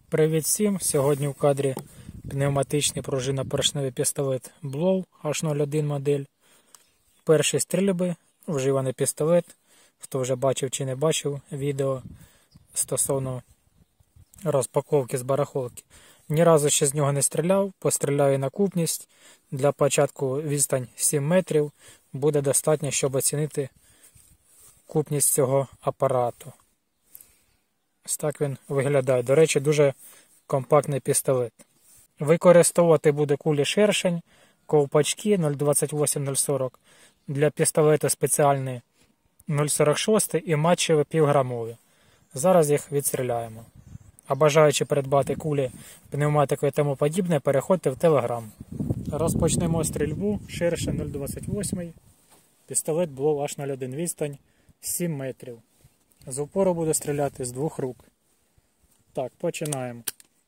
Привіт всім! Сьогодні в кадрі пневматичний пружинно-поршневий пістолет Blow H01 модель. Перші стрільби, вживаний пістолет. Хто вже бачив чи не бачив відео стосовно розпаковки з барахолки. Ні разу ще з нього не стріляв, постріляю на купність. Для початку відстань 7 метрів буде достатньо, щоб оцінити купність цього апарату. Ось так він виглядає. До речі, дуже компактний пістолет. Використовувати буде кулі шершень, ковпачки 0,28-0,40. Для пістолета спеціальні 0,46 і матчеві півграмові. Зараз їх відстріляємо. А бажаючи придбати кулі, пневматику і тому подібне, переходьте в Telegram. Розпочнемо стрільбу. Шершень 0,28. Пістолет Blow H01. Відстань 7 метрів. З упору буду стріляти з двох рук. Так, починаємо.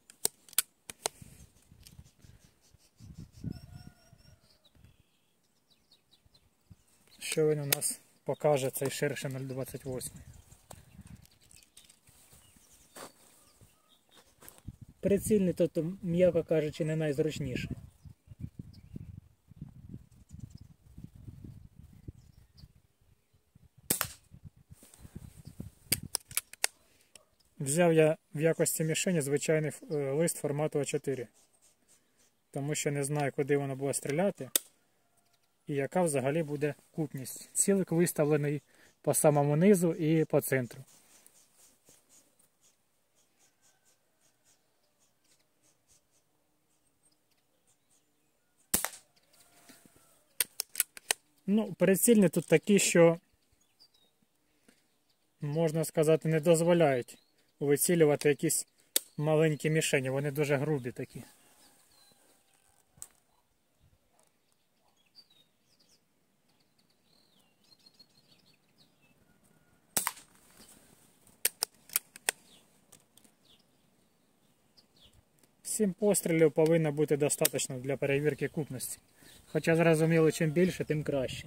Що він у нас покаже, цей шершень 0,28? Прицільний тут, м'яко кажучи, не найзручніший. Взяв я в якості мішені звичайний лист формату А4. Тому що не знаю, куди воно буде стріляти і яка взагалі буде купність. Цілик виставлений по самому низу і по центру. Ну, прицільні тут такі, що, можна сказати, не дозволяють вицілювати якісь маленькі мішені. Вони дуже грубі такі. Сім пострілів повинно бути достатньо для перевірки купності. Хоча зрозуміло, чим більше, тим краще.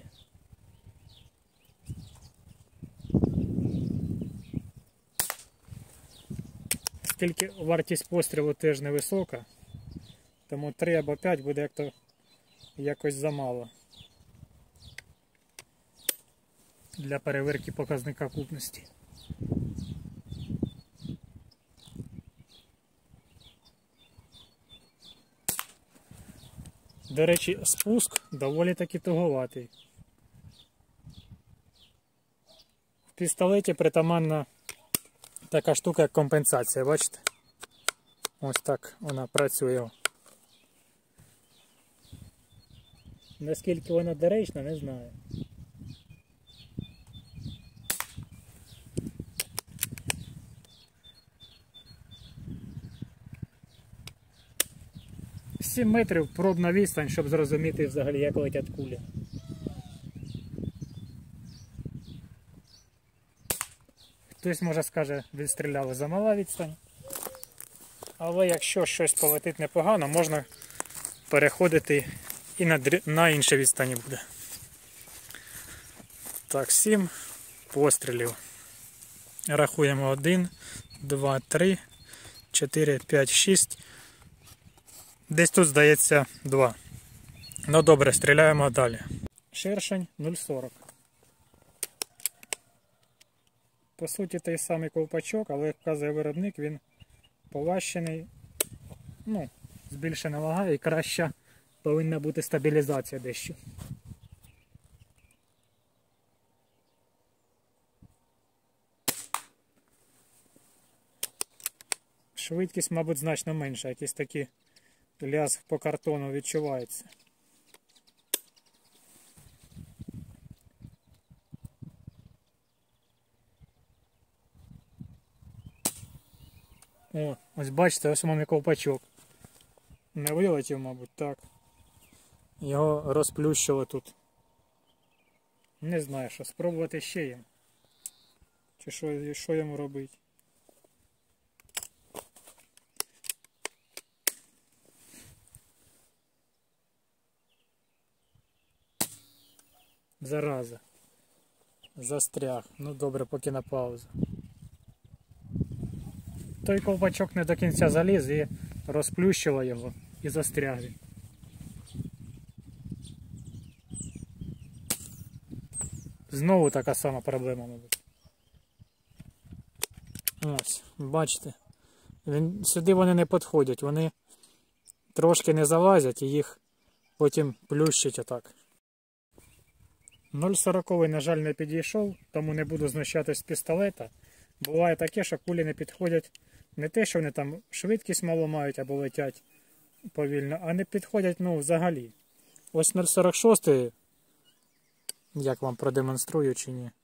Оскільки вартість пострілу теж невисока, тому 3 або 5 буде якось замало для перевірки показника купності. До речі, спуск доволі таки туговатий. В пістолеті притаманна така штука, як компенсація, бачите? Ось так вона працює. Наскільки вона доречна, не знаю. Сім метрів пробна відстань, щоб зрозуміти взагалі, як летять кулі. Хтось, може, скаже, відстріляли замала відстань. Але якщо щось полетить непогано, можна переходити і на інші відстані буде. Так, 7 пострілів. Рахуємо 1, 2, 3, 4, 5, 6. Десь тут, здається, 2. Ну добре, стріляємо далі. Шершень 0,40. По суті, той самий ковпачок, але, як вказує виробник, він поващений, ну, збільшена вага і краща повинна бути стабілізація дещо. Швидкість, мабуть, значно менша, якісь такі лязг по картону відчувається. О, ось бачите, ось у мене ковпачок. Не вилетів, мабуть, так. Його розплющило тут. Не знаю, що, спробувати ще їм. Чи що йому робити. Зараза. Застряг. Ну добре, поки на паузу. Той ковпачок не до кінця заліз і розплющило його і застряг він. Знову така сама проблема, мабуть. Ось, бачите. Сюди вони не підходять, вони трошки не залазять і їх потім плющить отак. 0,40, на жаль, не підійшов, тому не буду знущатись з пістолета. Буває таке, що кулі не підходять не те, що вони там швидкість мало мають або летять повільно, а не підходять, ну, взагалі. Ось 0,46, як вам продемонструю чи ні.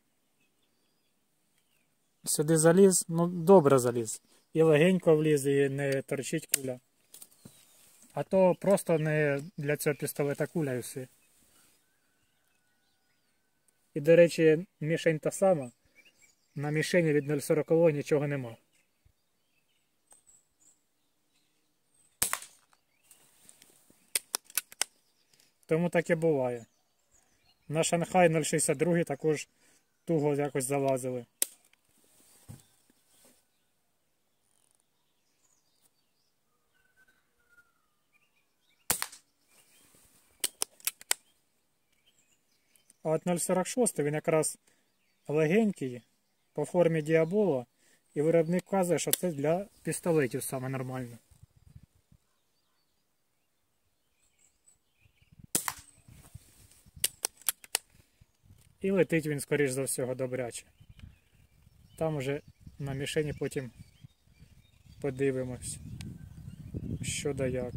Сюди заліз, ну, добре заліз. І легенько вліз, і не торчить куля. А то просто не для цього пістолета куля і все. І, до речі, мішень та сама. На мішені від 0,40 нічого нема. Тому таке буває. На Шанхай 0,62 також туго якось залазили. А от 0,46 він якраз легенький, по формі діабола, і виробник вказує, що це для пістолетів саме нормально. І летить він, скоріш за всього, добряче. Там уже на мішені потім подивимось, що да як.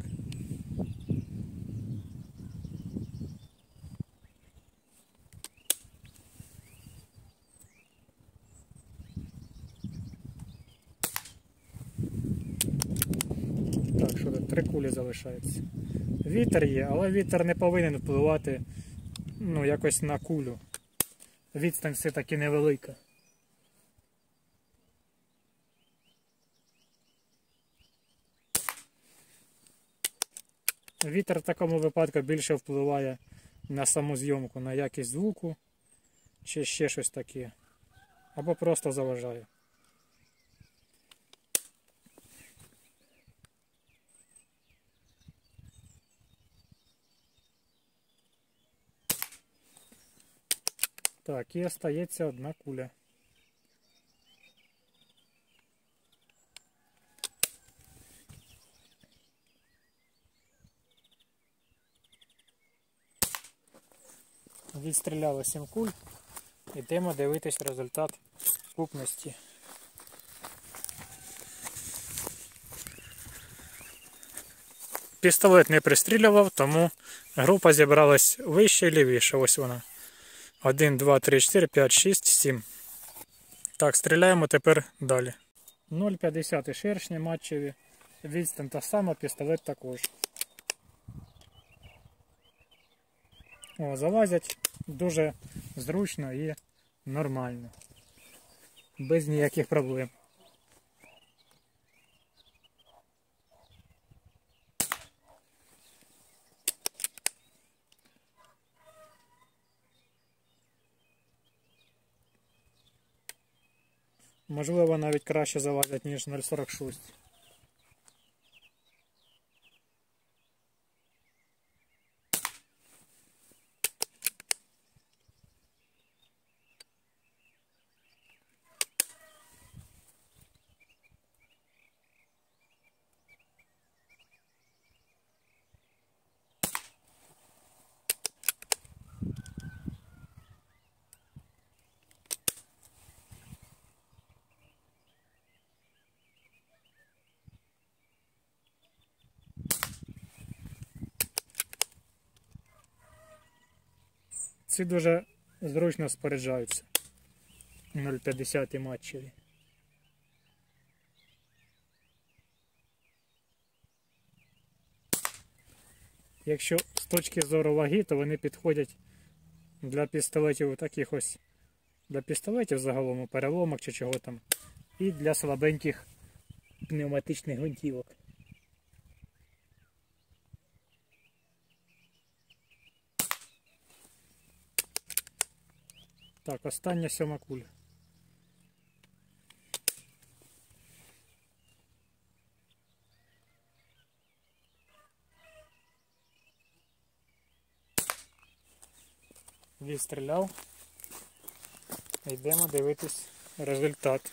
Так, що тут 3 кулі залишається. Вітер є, але вітер не повинен впливати, ну, якось на кулю. Відстань все-таки невелика. Вітер в такому випадку більше впливає на саму зйомку, на якість звуку, чи ще щось таке. Або просто заважає. Так, і остається одна куля. Відстріляли 7 куль. Йдемо дивитись результат купності. Пістолет не пристрілював, тому група зібралась вище і лівіше. Ось вона. 1, 2, 3, 4, 5, 6, 7. Так, стріляємо тепер далі. 0,50 шершні матчеві. Відстань та сама, пістолет також. О, залазять дуже зручно і нормально. Без ніяких проблем. Можливо, навіть краще залазять, ніж 0,46. Ці дуже зручно споряджаються. 0,50 матчеві. Якщо з точки зору ваги, то вони підходять для пістолетів таких ось, для пістолетів загалом, переломок чи чого там, і для слабеньких пневматичних гвинтівок. Так, остання 7 куля. відстріляв. Йдемо дивитись результат.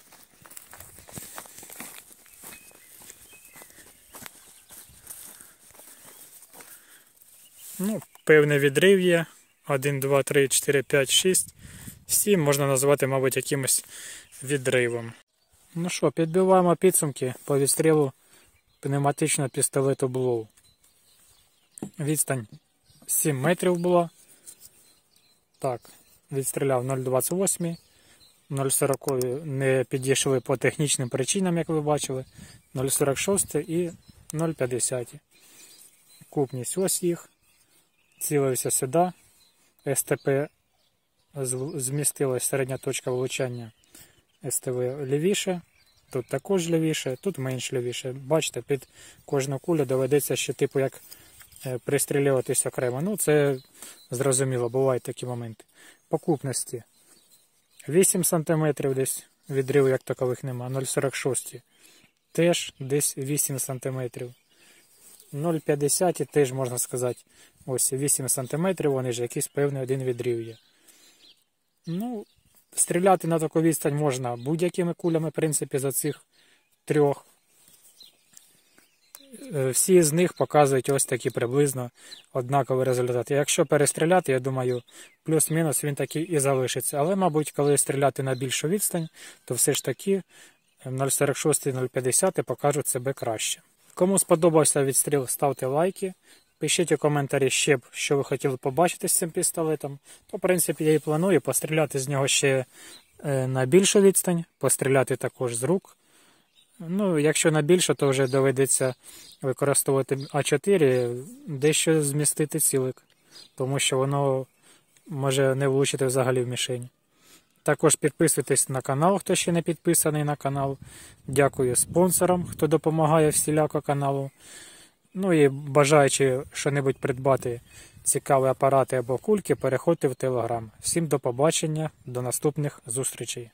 Ну, певний відрив є. 1, 2, 3, 4, 5, 6, 7 можна назвати, мабуть, якимось відривом. Ну що, підбиваємо підсумки по відстрілу пневматичного пістолету Blow. Відстань 7 метрів була. Так, відстріляв 0,28, 0,40 не підійшли по технічним причинам, як ви бачили, 0,46 і 0,50. Купність ось їх. Цілився сюди. СТП змістилась середня точка влучання СТВ лівіше. Тут також лівіше, тут менш лівіше. Бачите, під кожну кулю доведеться ще типу як пристрілюватись окремо. Ну, це зрозуміло, бувають такі моменти. По купності 8 см десь відриву як такових нема, 0,46 теж десь 8 см. 0,50 теж можна сказати, ось 8 см, вони ж якийсь певний один відрив є. Ну, стріляти на таку відстань можна будь-якими кулями, в принципі, за цих трьох. Всі з них показують ось такі приблизно однакові результати. Якщо перестріляти, я думаю, плюс-мінус він такий і залишиться. Але, мабуть, коли стріляти на більшу відстань, то все ж таки 0,46 і 0,50 покажуть себе краще. Кому сподобався відстріл, ставте лайки. Пишіть у коментарі ще, що ви хотіли побачити з цим пістолетом. То, в принципі, я і планую постріляти з нього ще на більшу відстань, постріляти також з рук. Ну, якщо на більше, то вже доведеться використовувати А4, дещо змістити цілик, тому що воно може не влучити взагалі в мішень. Також підписуйтесь на канал, хто ще не підписаний на канал. Дякую спонсорам, хто допомагає всіляко каналу. Ну і бажаючи що-небудь придбати цікаві апарати або кульки, переходьте в Telegram. Всім до побачення, до наступних зустрічей.